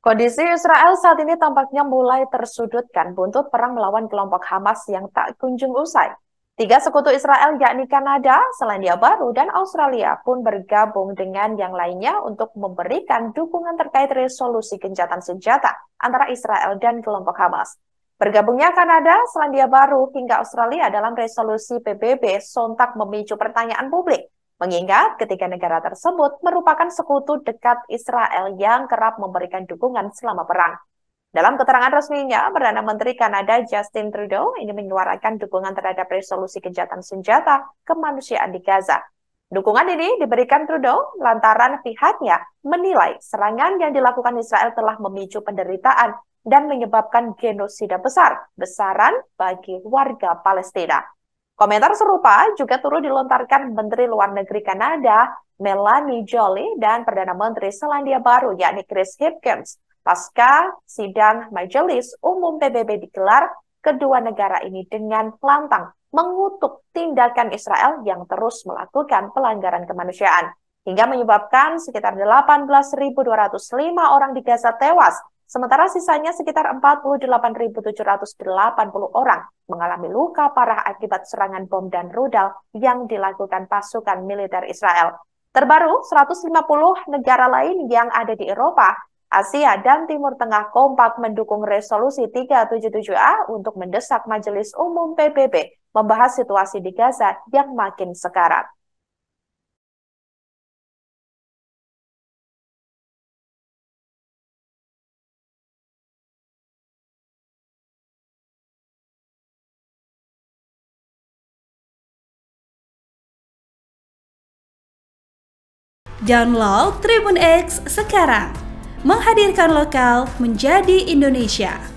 Kondisi Israel saat ini tampaknya mulai tersudutkan buntut perang melawan kelompok Hamas yang tak kunjung usai. Tiga sekutu Israel yakni Kanada, Selandia Baru, dan Australia pun bergabung dengan yang lainnya untuk memberikan dukungan terkait resolusi gencatan senjata antara Israel dan kelompok Hamas. Bergabungnya Kanada, Selandia Baru, hingga Australia dalam resolusi PBB sontak memicu pertanyaan publik. Mengingat ketiga negara tersebut merupakan sekutu dekat Israel yang kerap memberikan dukungan selama perang. Dalam keterangan resminya, Perdana Menteri Kanada Justin Trudeau ini menyuarakan dukungan terhadap resolusi gencatan senjata kemanusiaan di Gaza. Dukungan ini diberikan Trudeau lantaran pihaknya menilai serangan yang dilakukan Israel telah memicu penderitaan dan menyebabkan genosida besar-besaran bagi warga Palestina. Komentar serupa juga turut dilontarkan Menteri Luar Negeri Kanada, Melanie Joly, dan Perdana Menteri Selandia Baru, yakni Chris Hipkins. Pasca sidang Majelis Umum PBB digelar, kedua negara ini dengan lantang mengutuk tindakan Israel yang terus melakukan pelanggaran kemanusiaan, hingga menyebabkan sekitar 18.205 orang di Gaza tewas, sementara sisanya sekitar 48.780 orang mengalami luka parah akibat serangan bom dan rudal yang dilakukan pasukan militer Israel. Terbaru, 150 negara lain yang ada di Eropa, Asia, dan Timur Tengah kompak mendukung resolusi 377A untuk mendesak Majelis Umum PBB membahas situasi di Gaza yang makin sekarat. Download Tribun X sekarang, menghadirkan lokal menjadi Indonesia.